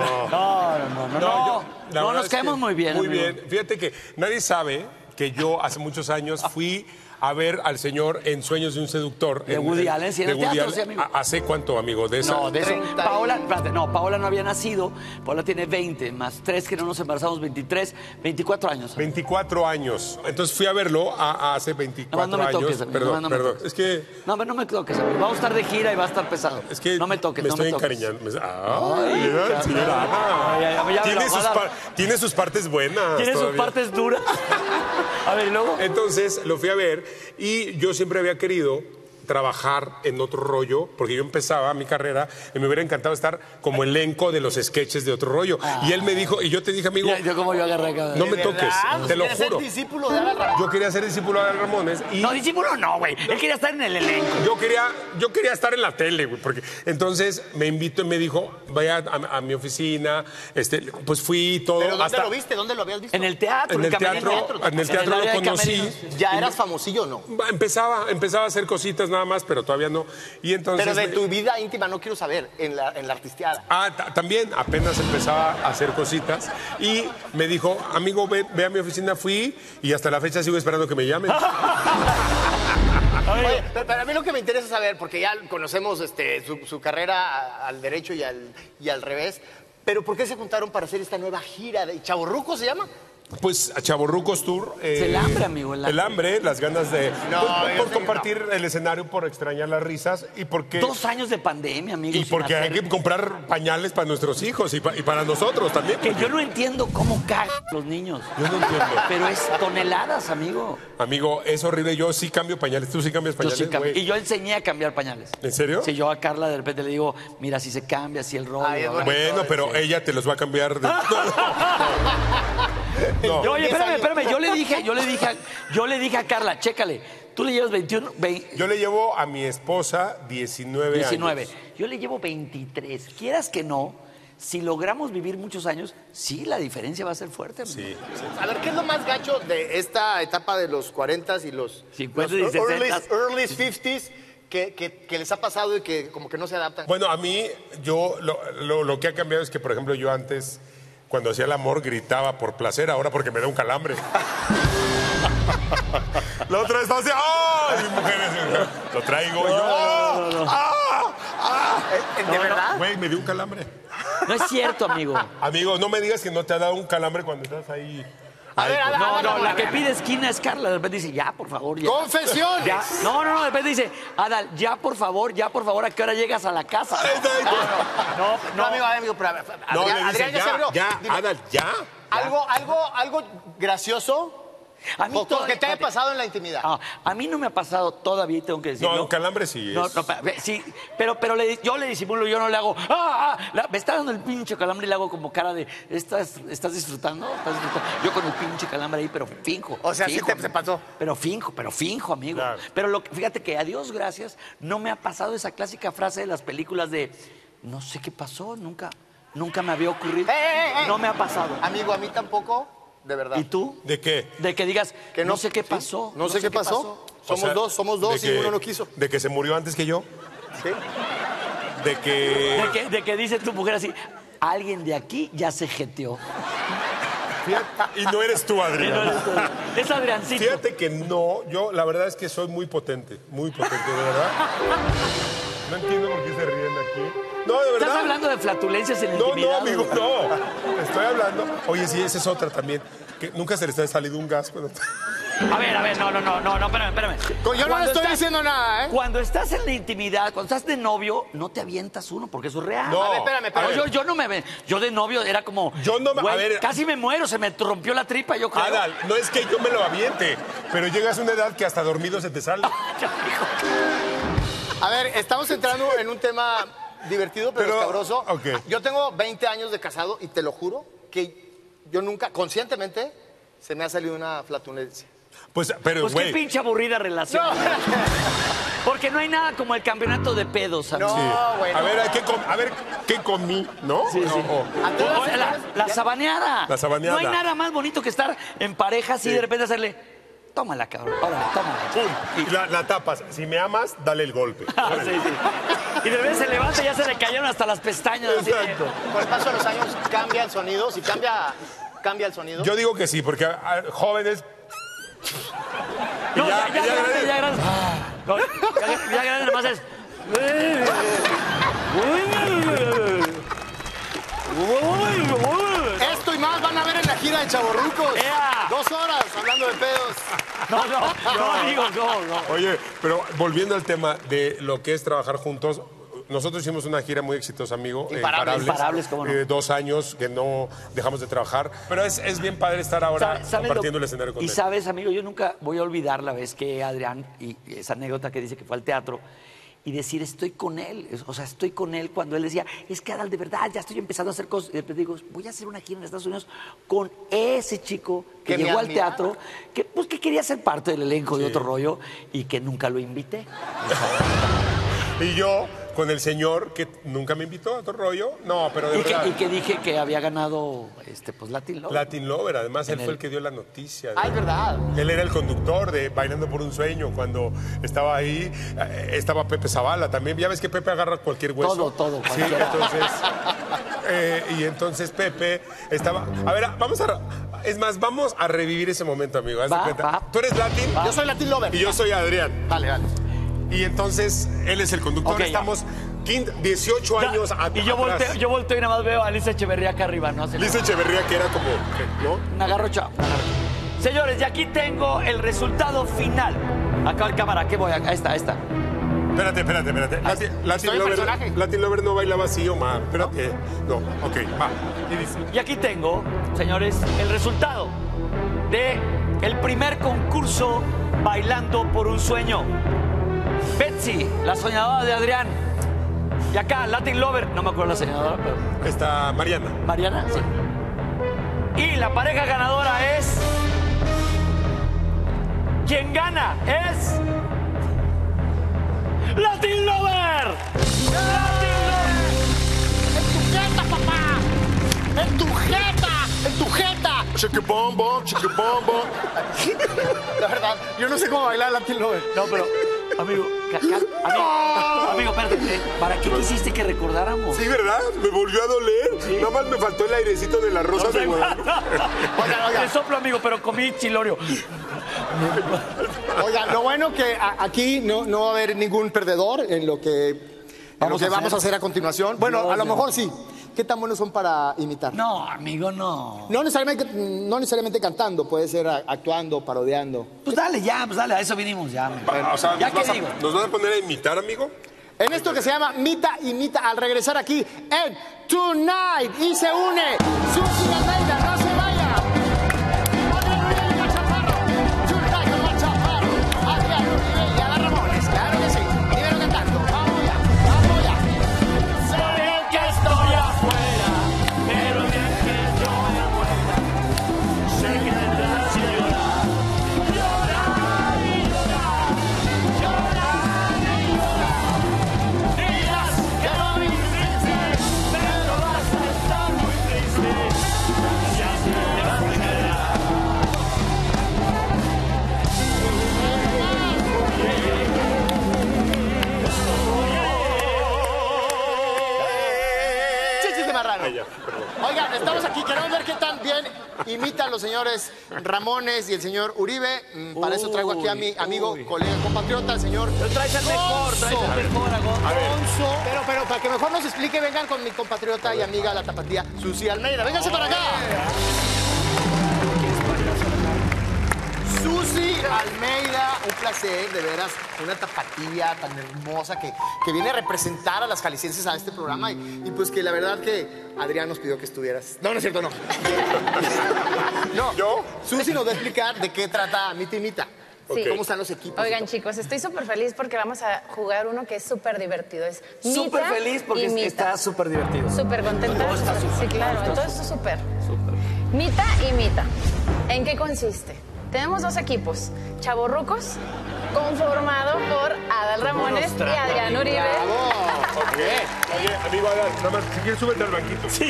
No, la verdad nos es caemos que muy bien. Muy amigo. bien. Fíjate que nadie sabe que yo hace muchos años fui a ver al señor en Sueños de un Seductor. De Woody Allen, sí, en el teatro, sí, amigo. ¿Hace cuánto, amigo? De esa. No, de eso. 30 y- Paola, espérate, no, Paola no había nacido. Paola tiene 20, más 3 que no nos embarazamos, 23, 24 años. 24 años. Entonces fui a verlo hace 24 Nomás no me años. toques, amigo, Perdón, nomás no me perdón. toques. Es que No, pero no me toques, amigo. Vamos a estar de gira y va a estar pesado. Es que no me toques, me no estoy me toques. encariñando. Ay, Mira, carnal. señora Ana. Ay, ay, ya me Tiene la sus, voy a dar. tiene sus partes buenas. Tiene sus todavía. partes duras. A ver, ¿y luego? Entonces lo fui a ver y yo siempre había querido trabajar en otro rollo, porque yo empezaba mi carrera y me hubiera encantado estar como elenco de los sketches de otro rollo. Y él me dijo, y yo te dije, amigo, Mira, yo como yo agarré acá. no me toques, te lo ¿Quieres ser juro. discípulo de Adal Ramones? Yo quería ser discípulo de Adal Ramones y No, discípulo no, güey. Él quería estar en el elenco. yo quería estar en la tele, güey, porque entonces me invitó y me dijo, vaya a mi oficina, pues fui y todo. ¿Pero dónde hasta lo viste? ¿Dónde lo habías visto? En el teatro, en el camerino. teatro lo área de conocí. camerinos. ¿Ya eras famosillo o no? Empezaba a hacer cositas nada más, pero todavía no. Y entonces Pero de tu vida íntima no quiero saber, en la artisteada. también apenas empezaba a hacer cositas y me dijo, amigo, ve a mi oficina, fui y hasta la fecha sigo esperando que me llamen. Oye, pero a mí lo que me interesa saber, porque ya conocemos su carrera al derecho y al revés, pero ¿por qué se juntaron para hacer esta nueva gira? ¿Chavorruco se llama? Pues a Chavorrucos Tour. el hambre, amigo, el hambre. El hambre, las ganas de No, pues, yo por sé que compartir el escenario, por extrañar las risas y porque 2 años de pandemia, amigo. y sin porque hay hacer- que comprar pañales para nuestros hijos y para nosotros también. Que yo no entiendo cómo cagan los niños. Yo no entiendo. Pero es toneladas, amigo. Amigo, es horrible. Yo sí cambio pañales. ¿Tú sí cambias Yo pañales, sí cambio. güey? Y yo enseñé a cambiar pañales. ¿En serio? Sí, yo a Carla de repente le digo, mira, si se cambia, si el rollo. Ay, es ¿verdad? bonito. Bueno, pero ella te los va a cambiar. No. Oye, espérame, yo le dije a Carla, chécale, tú le llevas 21, Yo le llevo a mi esposa 19 19. años. Yo le llevo 23. Quieras que no, si logramos vivir muchos años, sí, la diferencia va a ser fuerte, amigo. Sí. A ver, ¿qué es lo más gacho de esta etapa de los 40s y los 50s y los 60s? early 50s que les ha pasado y que como que no se adaptan? Bueno, a mí, yo lo que ha cambiado es que, por ejemplo, yo antes, cuando hacía el amor, gritaba por placer, ahora porque me da un calambre. La otra vez estaba así, ¡ay! Mi mujer lo traigo yo. ¿De verdad? Güey, me dio un calambre. No es cierto, amigo. Amigo, no me digas que no te ha dado un calambre cuando estás ahí. A ver, No, la que pide esquina es Carla. De repente dice, ya, por favor, ya. ¡Confesiones! Ya. No, de repente dice, Adal, ya, por favor, ¿a qué hora llegas a la casa? No, amigo, pero No, le Adrián dice, ya se abrió. ya, Dime, Adal, ya. algo gracioso A mí o que te haya todavía- pasado en la intimidad. A mí no me ha pasado todavía, tengo que decirlo. No, un calambre sí es. No, sí, pero yo le disimulo, yo no le hago. Me está dando el pinche calambre y le hago como cara de. ¿Estás disfrutando? Yo con el pinche calambre ahí, pero finjo. O sea, sí finjo, se pasó. Pero finjo, amigo. Claro. Pero fíjate que a Dios gracias, no me ha pasado esa clásica frase de las películas de. No sé qué pasó, nunca me había ocurrido. No me ha pasado. Amigo, a mí tampoco, de verdad. ¿Y tú? ¿De qué? De que digas, Que no sé qué sí, pasó. no sé qué pasó. Somos dos y uno no quiso. De que se murió antes que yo. ¿Sí? De que dice tu mujer así, alguien de aquí ya se jeteó. Fíjate, y no eres tú, Adrián. Es Adriancito. Fíjate que no, yo la verdad es que soy muy potente, de verdad. No entiendo por qué se ríen aquí. No, de verdad. ¿Estás hablando de flatulencias en la intimidad? No, amigo, no. Estoy hablando. Oye, sí, esa es otra también. Que nunca se les ha salido un gas cuando... A ver, no, espérame. Yo no le estoy diciendo nada, ¿eh? Cuando estás en la intimidad, cuando estás de novio, no te avientas uno, porque eso es real. No. A ver, espérame. Yo no me... Yo de novio era como... Yo no me... güey, a ver... casi me muero, se me rompió la tripa, yo creo. Adal, no es que yo me lo aviente, pero llegas a una edad que hasta dormido se te sale. A ver, estamos entrando en un tema divertido, pero escabroso. Okay. Yo tengo 20 años de casado y te lo juro que yo nunca, conscientemente, se me ha salido una flatulencia. Pues qué pinche aburrida relación. No. Porque no hay nada como el campeonato de pedos, amigo. No, güey. A ver, ¿qué comí? ¿No? Sí. La sabaneada. La sabaneada. No hay nada más bonito que estar en pareja así y de repente hacerle... Tómala, cabrón. Órale, tómala. Y la tapas. Si me amas, dale el golpe. Y de repente se levanta y ya se le cayeron hasta las pestañas. Exacto. Con el paso de los años cambia el sonido. Si cambia el sonido. Yo digo que sí, porque jóvenes... No, ya grande. No, ya grande, nomás es... Esto y más van a ver en la gira de Chavorrucos. 2 horas hablando de pedos. No. Oye, pero volviendo al tema de lo que es trabajar juntos, nosotros hicimos una gira muy exitosa, amigo. Imparables, ¿cómo no? 2 años que no dejamos de trabajar. Pero es bien padre estar ahora compartiendo el escenario con él. Y sabes, amigo, yo nunca voy a olvidar la vez que Adrián, y esa anécdota que dice que fue al teatro, y decir, estoy con él. O sea, estoy con él cuando él decía, es que Adal, de verdad, ya estoy empezando a hacer cosas. Y después digo, voy a hacer una gira en Estados Unidos con ese chico que llegó al teatro, que quería ser parte del elenco de Otro Rollo y que nunca lo invité. Y yo, con el señor que nunca me invitó a Otro Rollo, no, pero de verdad. Y que dije que había ganado pues Latin Lover. Latin Lover, además él fue el que dio la noticia. Ay, verdad. Él era el conductor de Bailando por un Sueño cuando estaba ahí. Estaba Pepe Zavala también. Ya ves que Pepe agarra cualquier hueso. Todo. Sí, entonces Pepe estaba... A ver, vamos a revivir ese momento, amigo. Haz de cuenta. ¿Tú eres Latin? Yo soy Latin Lover. Y yo soy Adrián. Vale. Y entonces él es el conductor. Okay, estamos 18 años atrás. Y yo volteo y nada más veo a Lisa Echeverría acá arriba, ¿no? Lisa Echeverría, que era como... ¿no? Una garrocha. Señores, y aquí tengo el resultado final. Acá en cámara, ¿qué voy? Ahí está. Espérate. Latin Lover no bailaba así, Omar. Espérate. No, ok, va. Y dice... Y aquí tengo, señores, el resultado de el primer concurso Bailando por un Sueño. Betsy, la soñadora de Adrián. Y acá, Latin Lover, no me acuerdo la soñadora, pero... Está Mariana. ¿Mariana? Sí. Y la pareja ganadora es... Quien gana es... ¡Latin Lover! ¡Latin Lover! ¡En tu jeta, papá! ¡En tu jeta! ¡En tu jeta! Chiquibombo. La verdad, yo no sé cómo bailar Latin Lover. No, pero... Amigo, espérate. ¿Para qué quisiste que recordáramos? Sí, ¿verdad? Me volvió a doler. ¿Sí? Nada más me faltó el airecito de la rosa de Guadalupe. Oiga. Le soplo, amigo, pero comí chilorio. Oiga, lo bueno que aquí no va a haber ningún perdedor en lo que vamos a hacer a continuación. Bueno, a lo mejor sí. ¿Qué tan buenos son para imitar? No, amigo, no. No necesariamente cantando, puede ser actuando, parodiando. Pues dale, a eso vinimos ya. O sea, ¿Ya qué digo? ¿Nos van a poner a imitar, amigo? En esto que se llama Mita Imita, al regresar aquí en Tonight. Y se une Susi Almeida, no se vaya. Tonight con Omar Chaparro, Adrián Uribe y Adal Ramones, claro que sí. Primero cantando, vamos ya. Sé que estoy afuera, pero bien que yo me muera. Sé que tendrás que llorar y llorar. Dirás que no me triste, pero vas a estar muy triste. Ya ya, perdón. Oigan, estamos aquí, queremos ver qué tan bien imitan los señores Ramones y el señor Uribe. Para eso traigo aquí a mi amigo, colega, compatriota, el señor Traes el mejor, a Gonzo. Pero para que mejor nos explique, vengan con mi compatriota y amiga, la tapatía, Susi Almeida. ¡Vénganse para acá! Susi Almeida, un placer, de veras, una tapatía tan hermosa que viene a representar a las jaliscienses a este programa y pues que la verdad que Adrián nos pidió que estuvieras. No, no es cierto, no. No, ¿yo? Susi nos va a explicar de qué trata Mita y Mita. Sí. ¿Cómo están los equipos? Oigan, chicos, estoy súper feliz porque vamos a jugar uno que es súper divertido. Es Súper Mita feliz porque y Mita. está súper divertido. Súper contenta. Todo está súper. Sí, claro. Entonces, esto es súper. Mita y Mita. ¿En qué consiste? Tenemos dos equipos. Chavorrucos, conformado por Adal Ramones y Adrián Uribe. Ok. Oye, amigo Adal, nada más, si quieres, súbete al banquito. Sí.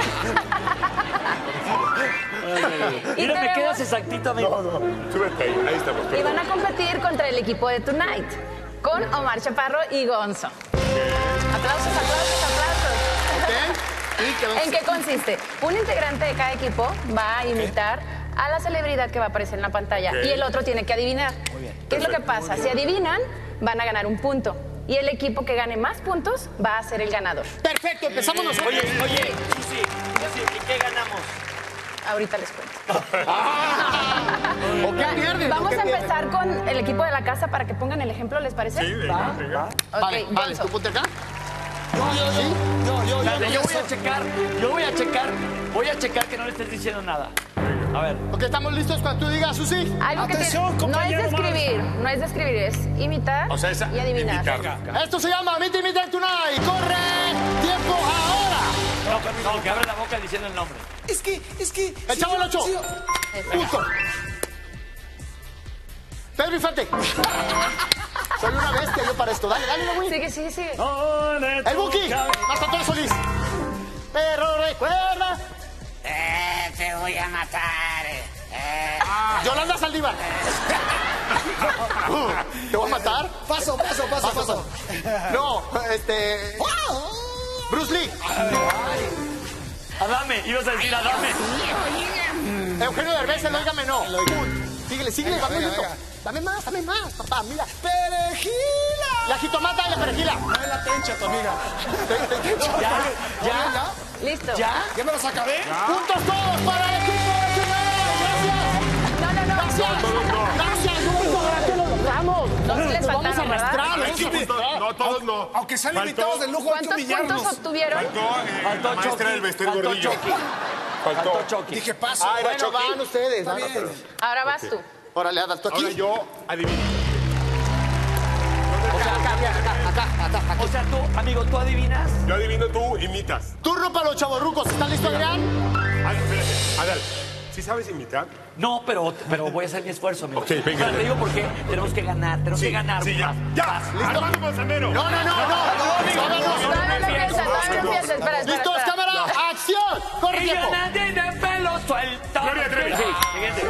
Y Mira, me tenemos- quedas exactito, amigo. No, súbete ahí estamos. Y van a competir contra el equipo de Tonight, con Omar Chaparro y Gonzo. Aplausos. ¿En qué consiste? Un integrante de cada equipo va a imitar a la celebridad que va a aparecer en la pantalla y el otro tiene que adivinar. ¿Qué es lo que pasa? Si adivinan, van a ganar un punto. Y el equipo que gane más puntos va a ser el ganador. Perfecto, empezamos nosotros. Oye, Susi, ¿y qué ganamos? Ahorita les cuento. ¿O qué pierden? Vamos a empezar con el equipo de la casa para que pongan el ejemplo, ¿les parece? Sí, venga. Ok, Vale, Gonzo. ¿tú ponte acá? Yo voy a checar que no le estés diciendo nada. A ver. Ok, ¿estamos listos cuando tú digas, Susi? Algo que Atención, no es compañero describir, es imitar O sea, y adivinar. Esto se llama Mita y Mita Tonight. ¡Corre! ¡Tiempo ahora! No, que abre la boca diciendo el nombre. Es que... El Chavo del Ocho. Punto. Pedro Infante. Soy una bestia yo para esto. Dale, güey. Sigue. El Buki. Marco Antonio Solís. Pero recuerda. Te voy a matar. Yolanda Saldívar. ¿Te voy a matar? Paso. No, Bruce Lee. Adame, ibas a decir Adame. Eugenio Derbez, el óigame no. Síguele, dame más, papá, mira. ¡Perejila! La jitomata y la perejila. Dame la tencha, tu amiga. ¿Ya? Listo. ¿Ya? ¿Ya me los acabé? Puntos todos para el equipo de Tonight. No. Gracias, Roberto, gracias, lo logramos. No, sí les Vamos a faltaron, ¿verdad? arrastrar. Ay, chicos, no, todos no. Aunque sean Faltó- invitados de lujo, hay que ¿Cuántos humillarnos. puntos obtuvieron? Faltó la maestra del vestir Faltó gordillo. Chucky. Faltó. Faltó Chucky. Dije paso. Ah, era Bueno, Chucky. van ustedes. Está van, bien. pero- Ahora vas tú. Órale, Adal, tú aquí. Ahora yo adivino. Acá. O sea, tú, amigo, ¿tú adivinas? Yo adivino, tú imitas. Turno para los chavorrucos. ¿Están listos, Adrián? Espérate. Adal, ¿sí sabes imitar? No, pero voy a hacer mi esfuerzo, amigo. Ok, venga. Pero te digo por qué. Tenemos que ganar, Sí, ya. Armando Manzanero. No. Todavía no empieza, espera. ¿Listos, cámara? ¡Acción! ¡Corre Y yo tiempo! nadie de pelo suelto. Gloria Trevi. Sí, siguiente.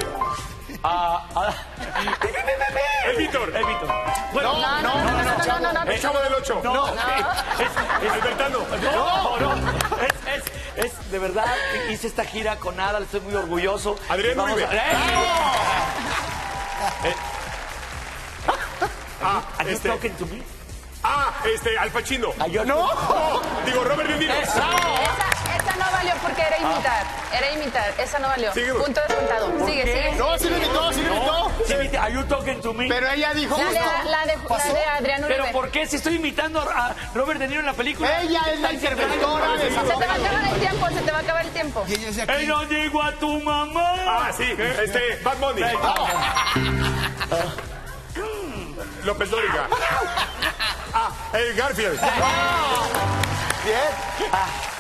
El Víctor. Bueno, No. El Chavo del Ocho. no. Albertano. No. Es de verdad, hice esta gira con Adal, estoy muy orgulloso. Adrián Y vamos Uribe. Are you talking to me? Al Pacino. Yo No, digo Robert De Niro. Esa no valió porque era imitar. Esa no valió. Sigue. Punto descontado. Sigue. No, sí lo invitó. Sí, are you talking to me? Pero ella dijo... La de Adrián Uribe. ¿Pero por qué? Si estoy imitando a Robert De Niro en la película. Ella es la interventora de esa Se te va a acabar el tiempo. Y ella es de aquí. ¡Ey, no digo a tu mamá! Sí, Bad Bunny. López Dóriga. El Garfield. Bien.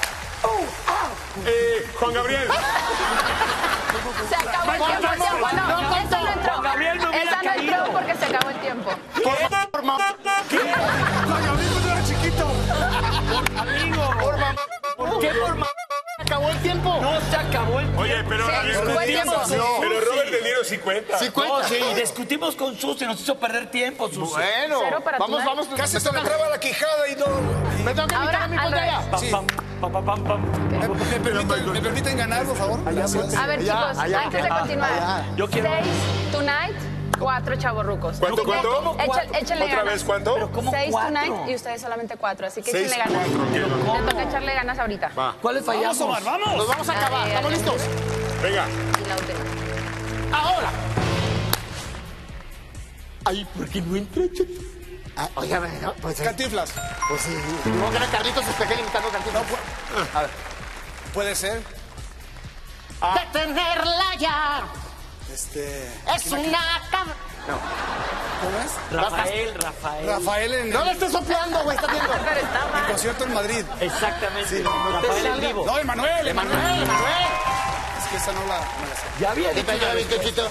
Juan Gabriel. Se acabó el tiempo. No, esa no entró. Juan Gabriel no hubiera Esa no entró caído. porque se acabó el tiempo. Juan Gabriel cuando era chiquito. Amigo. ¿Por qué por mamá? ¿Se acabó el tiempo? No se acabó el tiempo. Oye, pero fue tiempo. Pero Robert De Niro sí cuenta. No, sí, discutimos con Susi, nos hizo perder tiempo, Susi. Bueno, Cero para vamos. Casi se me traba la quijada y no. Me tengo que invitar a mi Ahora, al pantalla. revés. Sí. ¿Me permiten ganar, por favor? Gracias. A ver, chicos, antes de continuar. Yo quiero... 6 Tonight, 4 chavorrucos. ¿Cuánto? Échenle ¿Otra ganas. vez cuánto? 6 Tonight y ustedes solamente 4, así que 6, échenle ganas. 4, Te toca echarle ganas ahorita. Va. ¿Cuáles fallamos? Vamos, Omar, vamos. Nos vamos a acabar. ¿Estamos listos? Venga. Y la última. Ahora. Ay, ¿por qué no entra? Oiga, no, pues... Cantinflas. Pues sí. No, que era Carlitos Espejel imitando Cantinflas. A ver. Puede ser. Detenerla ya. Es una cabra. ¿Cómo es? Rafael en... No le estés soplando, güey, está viendo. Pero está El mal. concierto en Madrid. Exactamente. Rafael en vivo. No, Emanuel. Emanuel. Es que esa no la sé. Ya había dicho. Yo, bizcochito.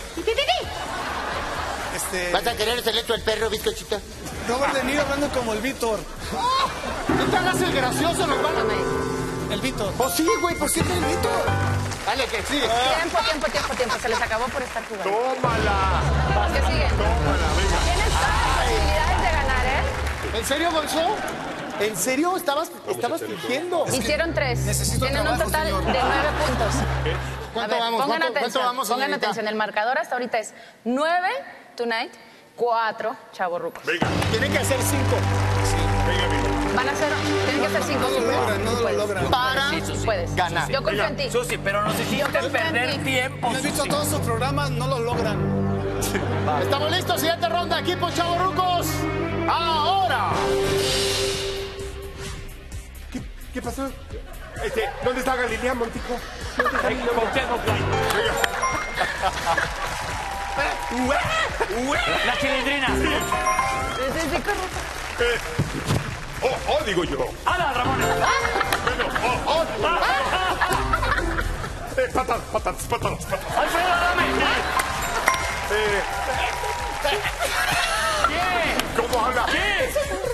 ¿Vas a querer el selecto del perro, bizcochito? Robert De Niro hablando como el Víctor. No te hagas el gracioso, nos van a... El Víctor. Pues sí, güey, ¿por qué el Víctor? Dale, que sigue. Tiempo. Se les acabó por estar jugando. Tómala. Los que siguen. Tómala, venga. Tienes todas las posibilidades de ganar, ¿eh? ¿En serio, Gonzo? ¿En serio? Estabas fingiendo. Hicieron 3. Necesito Tienen un trabajo, total señor. de 9 puntos. ¿Cuánto A ver, vamos? Pongan ¿Cuánto atención. vamos, Pongan señorita? atención. El marcador hasta ahorita es 9 Tonight, 4 chavorrucos. Venga. Tienen que hacer 5. Venga, amigo. Tienen que ser 5. No lo logran, no lo logran. Para Puedes. ganar. Yo confío en ti. Susi, pero nos hiciste confío en perder ti. tiempo. Me he visto todos sus programas, no lo logran. Estamos listos, siguiente ronda, equipo chavorrucos. Ahora. ¿Qué pasó? ¿Dónde está Galilea, Montico? La chilindrina. Digo yo. ¡Hala, Ramón! Patatas. ¡Alfredo, dame! ¿Cómo habla? ¿Qué?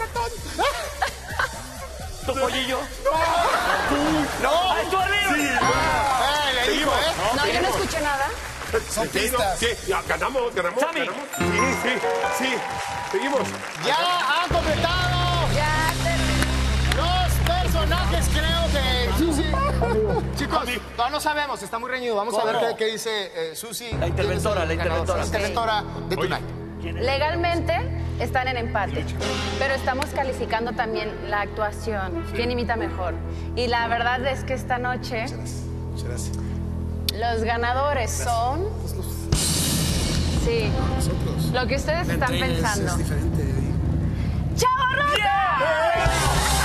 ¿Tu pollillo? No. ¡Ay, tu arriba! Sí. Le digo, ¿eh? No, yo no escuché nada. Son pistas. Sí, ya, ganamos. Sammy. Sí. Seguimos. Ya han completado Ya terminé. los personajes, creo que Susi. Chicos, no sabemos, está muy reñido. Vamos a ver qué dice Susi. La interventora, ¿Quién es el ganador? La interventora de Tonight. Legalmente están en empate, pero estamos calificando también la actuación. ¿Quién imita mejor? Y la verdad es que esta noche Muchas gracias. los ganadores son... Sí, lo que ustedes están pensando. Es diferente. ¡Chavorrucos!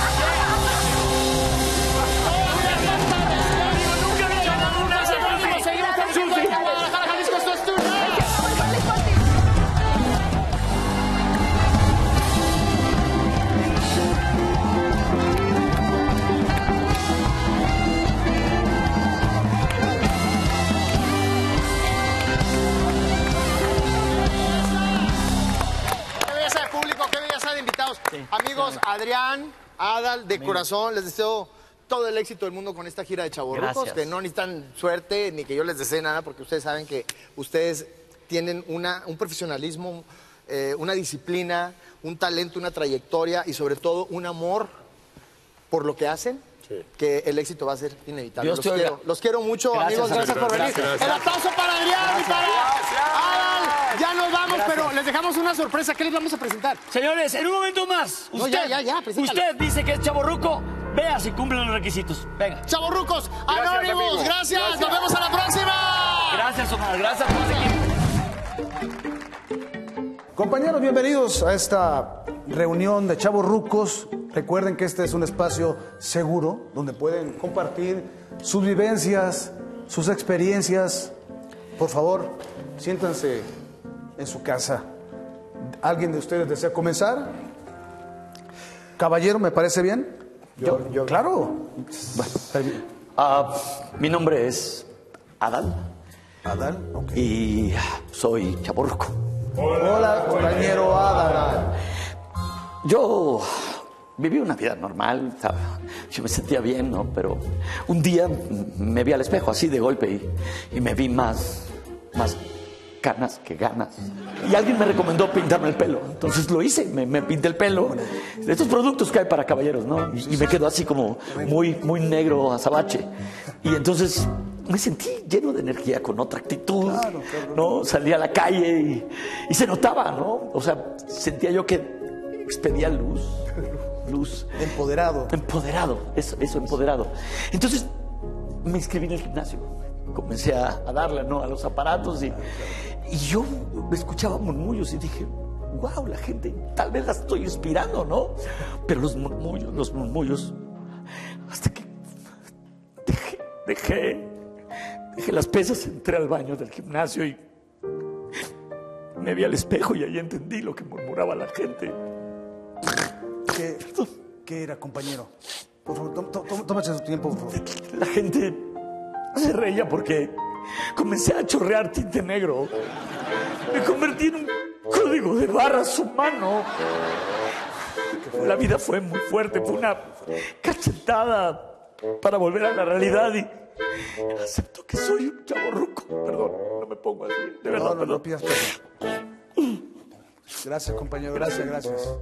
Seguimos con Susi. Guadalajara, Jalisco, esto es Tonight. Qué belleza de público, qué belleza de invitados. Amigos, Adrián, Adal, de corazón, les deseo todo el éxito del mundo con esta gira de chavorrucos, Gracias. que no necesitan suerte ni que yo les desee nada, porque ustedes saben que ustedes tienen un profesionalismo, una disciplina, un talento, una trayectoria y sobre todo un amor por lo que hacen, que el éxito va a ser inevitable. Dios te oiga. Los quiero mucho, Gracias, amigos, gracias por venir. gracias. El aplauso para Adrián y para Adal. Ya nos vamos, pero les dejamos una sorpresa. ¿Qué les vamos a presentar? Señores, en un momento más. No, ya, preséntalo. Usted dice que es chavorruco. Vea si cumplen los requisitos. Venga. Chavorrucos, Gracias, anónimos, amigo. gracias. Nos vemos a la próxima. Gracias, Omar. Gracias por seguir. Compañeros, bienvenidos a esta reunión de chavorrucos. Recuerden que este es un espacio seguro donde pueden compartir sus vivencias, sus experiencias. Por favor, siéntanse en su casa. ¿Alguien de ustedes desea comenzar? Caballero, ¿me parece bien? Yo. Claro. Bueno, Mi nombre es Adal Adal, ok. y soy chavorruco. Hola, compañero Adal. Yo viví una vida normal, ¿sabes? Yo me sentía bien, ¿no? Pero un día me vi al espejo así de golpe y me vi más canas que ganas. Y alguien me recomendó pintarme el pelo. Entonces lo hice, me pinté el pelo. De estos productos que hay para caballeros, ¿no? Y me quedó así como muy, muy negro, azabache. Y entonces me sentí lleno de energía, con otra actitud, ¿no? Salí a la calle y se notaba, ¿no? O sea, sentía yo que expedía luz. Empoderado. Empoderado, eso, empoderado. Entonces me inscribí en el gimnasio. Comencé a darle, ¿no? A los aparatos y yo escuchaba murmullos y dije, wow, la gente, tal vez la estoy inspirando, ¿no? Pero los murmullos, hasta que dejé las pesas, entré al baño del gimnasio y me vi al espejo y ahí entendí lo que murmuraba la gente. ¿Qué era, compañero? Por favor, tómate su tiempo, por favor. La gente se reía porque comencé a chorrear tinte negro. Me convertí en un código de barras humano. La vida fue muy fuerte, fue una cachetada para volver a la realidad y acepto que soy un chavorruco. Perdón, no me pongo así, de verdad. No pidas perdón. Gracias, compañero, gracias.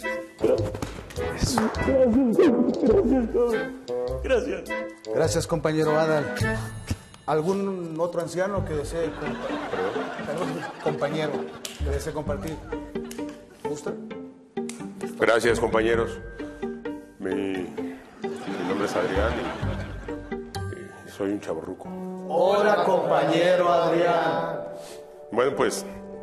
Gracias. Gracias, compañero Adal. ¿Algún otro anciano que desee compañero que desee compartir? ¿Gusta? Gracias, compañeros. Mi nombre es Adrián y soy un chavorruco. Hola, compañero Adrián. Bueno, pues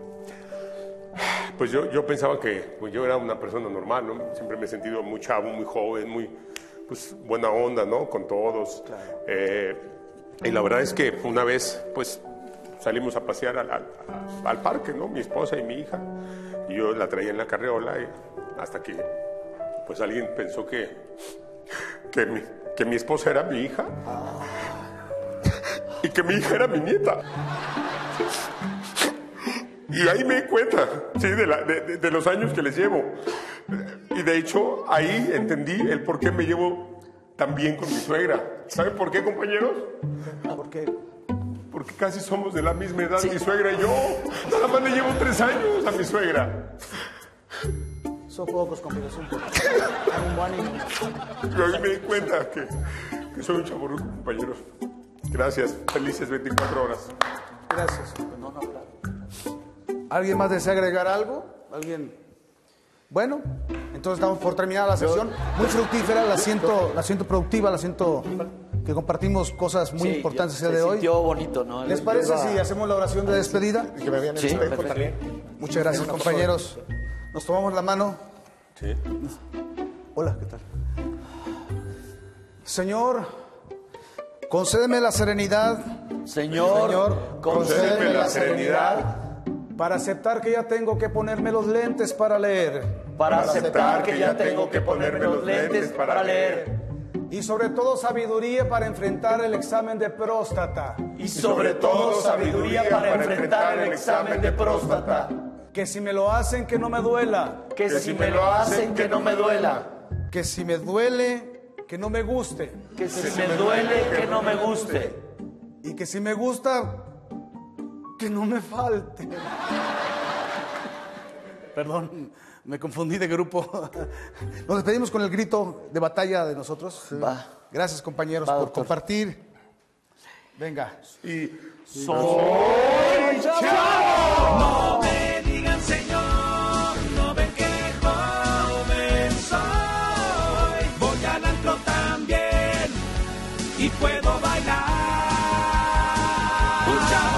yo pensaba que yo era una persona normal, ¿no? Siempre me he sentido muy chavo, muy joven, muy buena onda, ¿no? Con todos. Claro. Y la verdad es que una vez, pues, salimos a pasear al parque, ¿no? Mi esposa y mi hija. Y yo la traía en la carriola y hasta que, pues, alguien pensó que mi esposa era mi hija y que mi hija era mi nieta. Y ahí me di cuenta, sí, de los años que les llevo. Y de hecho, ahí entendí el por qué me llevo tan bien con mi suegra. ¿Saben por qué, compañeros? ¿Por qué? Porque casi somos de la misma edad, mi suegra y yo. Nada más le llevo 3 años a mi suegra. Son pocos, compañeros, son pocos. Un buen ánimo. Yo ahí me di cuenta que soy un chavorruco, compañeros. Gracias. Felices 24 horas. Gracias. ¿Alguien más desea agregar algo? ¿Alguien? Bueno, entonces estamos por terminar la sesión. Muy fructífera, la siento productiva, la siento que compartimos cosas muy importantes el día de hoy. Se sintió bonito, ¿no? ¿Les parece si hacemos la oración de despedida? Y que me vean el espejo también. Muchas gracias, compañeros. Nos tomamos la mano. Sí. Hola, ¿qué tal? Señor, concédeme la serenidad. Señor, concédeme la serenidad para aceptar que ya tengo que ponerme los lentes para leer. Para aceptar que ya tengo que ponerme los lentes para leer. Y sobre todo sabiduría para enfrentar el examen de próstata. Y sobre todo sabiduría para enfrentar el examen de próstata. Que si me lo hacen, que no me duela. Que si me lo hacen, que no me duela. Que si me duele, que no me guste. Que si me duele, que no me guste. Y que si me gusta, que no me falte. Perdón, me confundí de grupo. Nos despedimos con el grito de batalla de nosotros. Va. Gracias, compañeros, por compartir. Venga. Y soy chavo. No me digan señor, no ven que joven soy. Voy al antro también y puedo bailar. Un chavo.